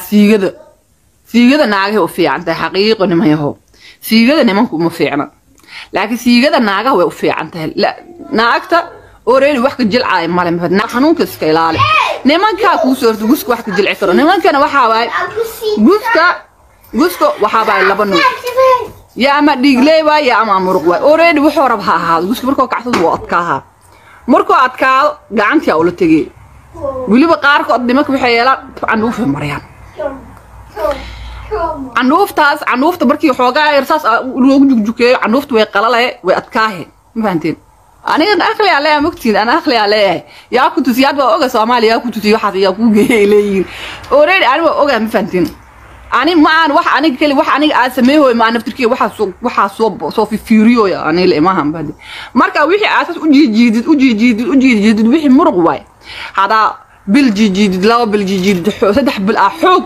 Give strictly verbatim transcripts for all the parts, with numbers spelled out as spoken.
سيجده سيجده ناقه وفي عنده حقيقة نما يهو سيجده نمانكو ما فيعنا لكن سيجده ناقه وفي عنده لا ناقته أوريدي واحد جلعة مالهم فدنا حنون كسكيلالي نمان كا كوسورت جوسك واحد جلعة كرو نمان كنا وحاواي جوسكا جوسكو وحاواي لبنو يا أما ديجلي يا أما مرقوا أوريدي وحورب ها ها جوسك مركو كعثود وأتكاها مركو أتكال جعنتي أول تجي ولي بقارك قدامك بحيالا عنوف في مريان عنوف تاس عنوف تبركي حوجا إرساس لوج جوكي عنوف توي قلالة وأتكاه ما فهمتين أنا أخلي عليه مكتين أنا أخلي عليه يا كنت زياد وأوجا سامالي يا كنت زياد حظ يا كوجي لين أوريدي أنا وأوجا ما فهمتين أنا ما أنا واحد أنا كل واحد أنا أسميه ما أنا بتركي واحد صوب واحد صوب صوب في فيوريو يا أنا اللي ما هم بدي مركا ويحي أساس أجي جديد أجي جديد أجي جديد ويحي مرغواي هذا بالجي جديد لا بالجي جديد سدح بالأحوق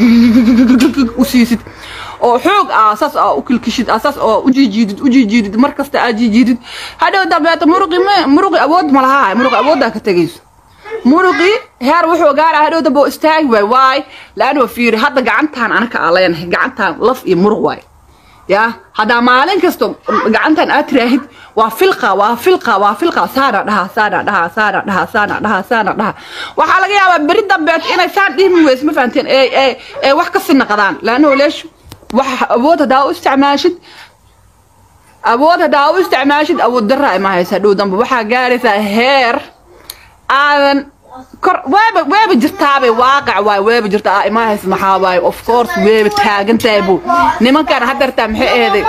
وسيست أو حوق أساس أو كل كشيد أساس أو أجي جديد أجي جديد مركز تأجي جديد هذا دبعت مرغي ما مرغي أود ملها مرغي أود ذاك تجيز مرغي هار وحو قال هذا دبو استاج واي واي لأنه في هذا قعنتان أنا كعلين قعنتان لف مرغواي يا هذا مالين كستم قعنتان أتريهد وفلقة وفلقة وفلقة سارة لها سارة لها سارة لها سارة لها سارة لها وحالا يا بريد دبعت إنا سان ديه مويس ما فهمتين إيه إيه إيه وح كسرنا قدان لأنه ليش وح أبوه داو استعماشد أبوه داو استعماشد أبو الدرة ما هي سدود دم وح جالسة هير آذن كر وين وين بجرتابي واقع واي وين بجرتا ما هي اسمها واي أوف كورس وين بتاجن تابو نما كان هدر تمحي هذي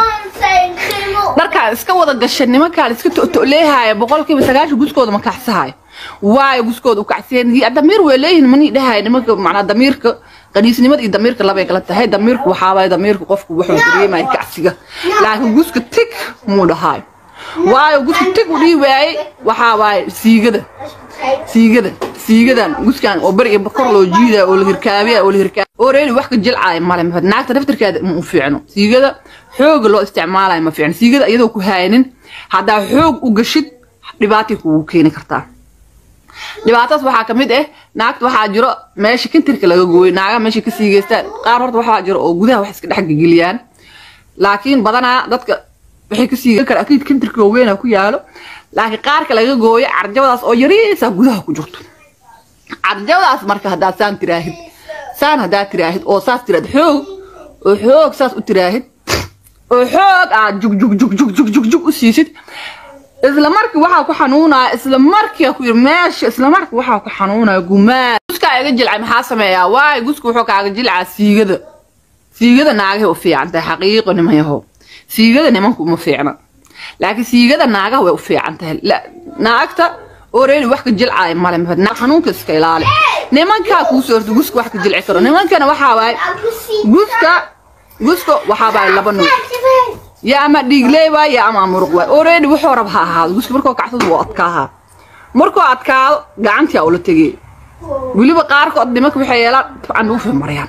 دركا اسكا ودا gashan nimanka iska to'leeyahay boqolkiiba sagaashan guuskooda ma kaxsahay waay guuskooda u kacsan yahay damiir weeleeyeen mani dhahay nimanka macna damiirka qaniisnimada iyo damiirka laba ay kala tahay damiirku waxa waay damiirku qofku wuxuu dareemay kacsiga laakiin guuska tik muu dhahay waay guuska tik u dhiibay waxa waay siigada siigada siigadan guuskan oo bari bakor loo jiiday oo la hirkaabiya oo la hirkaa oreeyay wax ka jilcay maalin naagta daftarkeeda ma u fiicno siigada xoog loo isticmaalay ma fiicno siigada iyadoo ku haynin hada xoog u gashid dhibaato ku keenin kartaa dhibaataas waxa kamid ah naagta waxa jiro meesha kintirka laga gooyay naaga meesha ka siigeysta qaar horta waxa jiro oo gudaha wax iska dhex galiyaan laakiin badana dadka waxay ka siigay kar akiid kintirka weyn ku yaalo laakiin qaarka laga gooyay arjawdaas oo yariisa gudaha ku jirto arjawdaas marka hada saan tiraahid saan hada tiraahid oo saas tiraahid xoog oo xoog saas u tiraahid oo xoog aad jug jug jug jug jug jug jug u siisid isla markii waxa ku xanuunaa isla markii ku meesha isla markii waxa ku xanuunaa gumaa guska ay jilcay maxaa sameeyaa waay gusku wuxuu kaaga jilcaa siigada siigada naagaha u fiican tahay xaqiiqo nima yaho siigada nimanku ma fiicna laakiin siigada naagaha way u fiican tahay la naagta أوريدي واحد جلعة مالهم فدنا حنون كسكيلالي نمان كا كوسورت جوسك واحد جلعة كرو نمان كنا وحاواي جوسكا جوسكو وحاواي لبنو يا أما ديجلي يا أما مرقوا أوريدي وحورب ها ها جوسك مركو كعثود وأتكاها مركو أتكال جعنتي أول تجي ولي بقارك قدامك بحيالا عنوف في مريان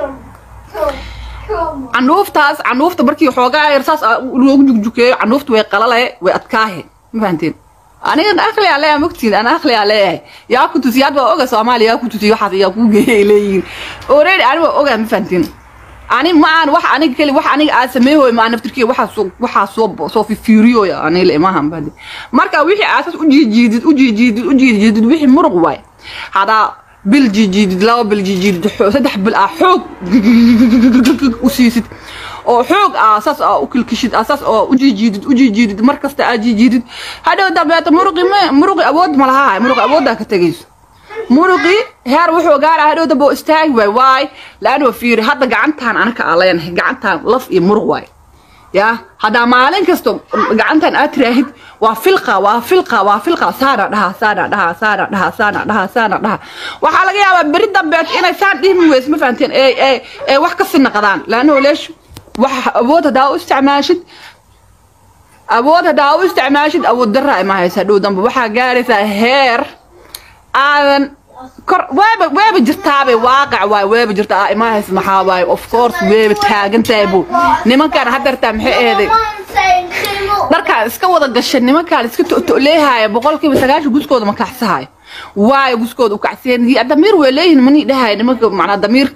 عنوف تاس عنوف تبركي حوجا إرساس لوج جوكي عنوف توي قلالة وأتكاه ما فهمتين أنا أخلي عليه مكتين أنا أخلي عليه يا كنت زياد وأوجا سامالي يا كنت زياد حظ يا كوجي لين أوريدي أنا وأوجا ما فهمتين أنا ما أنا واحد أنا كل واحد أنا أسميه ما أنا بتركي واحد صوب واحد صوب صوب في فيوريو يا أنا اللي ما هم بدي مركا ويحي أساس أجي جديد أجي جديد أجي جديد ويحي مرغواي هذا بالجي جديد لا بالجي جديد سدح بالأحوق وسيست أو حوق أساس أو كل كشيد أساس أو أجي جديد أجي جديد مركز تأجي جديد هذا دبعت مرغي ما مرغي أود ملها مرغي أود ذاك تجيز مرغي هار وحو قال هذا دبو استاج واي واي لأنه في هذا قعنتان أنا كعلين قعنتان لف مرغواي يا هذا مالين كستم قعنتان أتريهد وفلقة وفلقة وفلقة سارة لها سارة لها سارة لها سارة لها سارة لها وحالا يا بريد دبعت إنا سان ديه مويس ما فهمتين إيه إيه إيه وح كسرنا قدان لأنه ليش وح أبوه داو استعماشد أبوه داو استعماشد أبو الدرة ما هي سدود دم وح جالسة هير آذن كر وين وين بجرتابي واقع واي وين بجرتا ما هي اسمها واي أوف كورس وين بتاجن تابو نما كان هدر تمحي هذي دركا اسكا ودا gashan nimanka iska to'leeyahay boqolkiiba sagaashan guuskooda ma kaxsahay waay guuskooda u kacsan yahay damiir weeleeyeen mani dhahay nimanka macna damiirka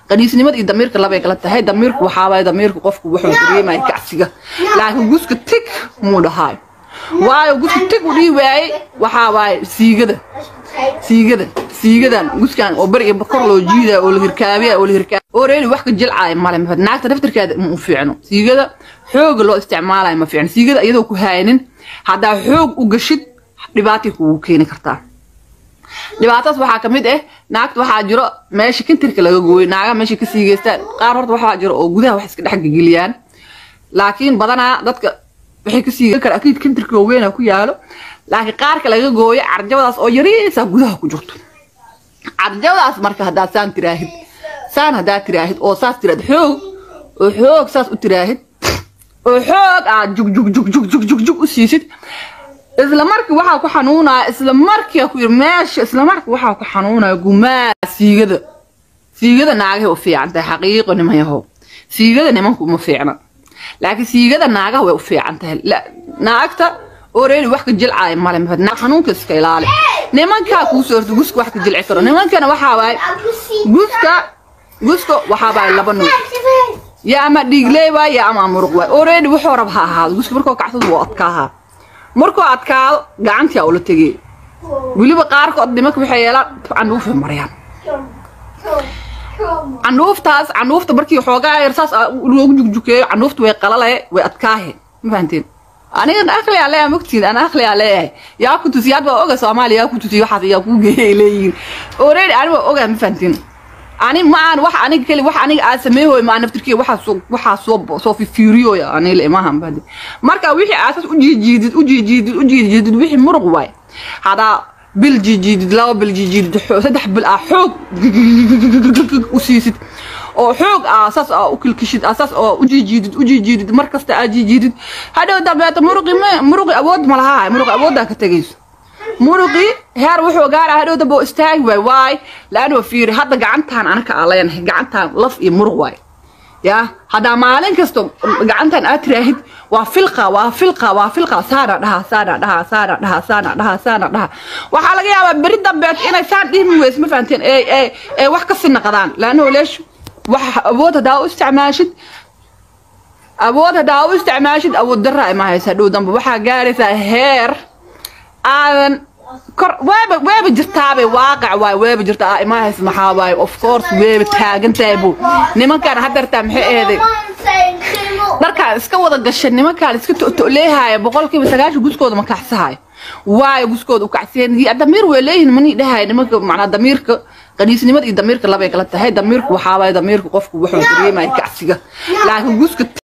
qaniisnimada iyo damiirka laba ay kala tahay damiirku waxa waay damiirku qofku wuxuu dareemay kacsiga laakiin guska tig muu dhahay waayo guska tig u dhiibay waxa waay siigada siigada siigadan guskan oo bari bakor loo jiiday oo la hirkaabiya oo la hirkaa oo reeli wax ka jilcay male ma naagta daftarkeeda u fiicno siigada xoog loo isticmaalay ma fiicno siigada iyadoo ku haynin hada xoog u gashid dhibaato ku keeni kartaa dhibaataas waxa kamid ah naagta waxa jiro meesha kintirka laga gooyay naaga meesha ka siigeystaan qaar horta waxa jiro oo gudaha wax iska dhex geliyaan laakiin badana dadka waxay ka siigan kara akiid kintirka weyn ku yaalo laakiin qaarka laga gooyay arjawadaas oo yariisa gudaha ku jirto arjawadaas marka hada saan tiraahid saan hada tiraahid oo saas tiraahid xoog oo xoog saas u tiraahid oo xoog aad jug jug jug jug jug jug u siisid isla markii waxa ku xanuunaa isla markii ku meesha isla markii waxa ku xanuunaa gumaa siigada siigada naagaha u fiican tahay xaqiiqo nimayaho siigada nimanku ma fiicna laakiin siigada naagaha way u fiican tahay naagta oreeli wax ka jilcay male ma xanuunka iska ilaali nimanka ku soorto guska wax ka jilci karo nimankana waxa waay guska guska waxa baay laba nooc ya ama dhiigley waa ya ama muruq waa oreeli wuxuu rab ha ahaado guska markuu kacsado waa adkaaha markuu adkaado gacantii uu la tagay waliba qaarkood nimanka waxay yeelaan canuuf mariyaan canuuftaas canuufta markii xoogaa yarsaas loogu jugjukeeyo canuuftu way qalalay way adkaahe ma fahanteen aniga akhli ale amagtiin ana akhli ale yaa ku tusiyad waa oga Soomaaliya ku tusiyo waxa yaa ku geeyleeyeen already aniga oga ma fahanteen ani ma aan wax aniga kali wax aniga aan sameeyo ma naftirkii waxa soo waxa soo soo fi furiyo ya ani la imahan badi marka wixii aasas u jiijidid u jiijidid u jiijidid wixii muruq way hada bil jiijidid laba bil jiijidid saddex bil ah xoog u siisid oo xoog aasas u kilkishid aasas oo u jiijidid u jiijidid markasta aad jiijidid hada dabeeta muruqi muruqi awood ma laha muruqi awood ka tagayso muruqi heer wuxuu gaar ah hada boo istaag way way laano fiir hada gacantan anaka aleen gacantan laf iyo muruq way ya hada maalin kasto gacantan aad tiraahid waa filqa waa filqa waa filqa saara dhaha saara dhaha saara dhaha saara dhaha saara dhaha waxa laga yaabaa bari dambeed inay saan dhihmi weys ma fahanteen ee ee ee wax ka sina qadaan laano leesh waxa awood hada u isticmaashid awood hada u isticmaashid awood daraa ma haysa dhow dambe waxa gaaraysa heer aan kor weeba weeba jirtaabe waaqع waay weeba jirtaa ima hays maxaa waay of course weeba taagan taaybu nimankan hadarta maxay eeday darka iska wada gashay nimankan iska toleeyahay boqolkiiba sagaashan guskooda ma kaxsahay waay guskooda u kacseen damiir way leeyihiin mani dhahay nimanka macna damiirka qaniisnimada iyo damiirka laba ay kala tahay damiirku waxa waay damiirku qofku wuxuu dareemay kacsiga laakiin guska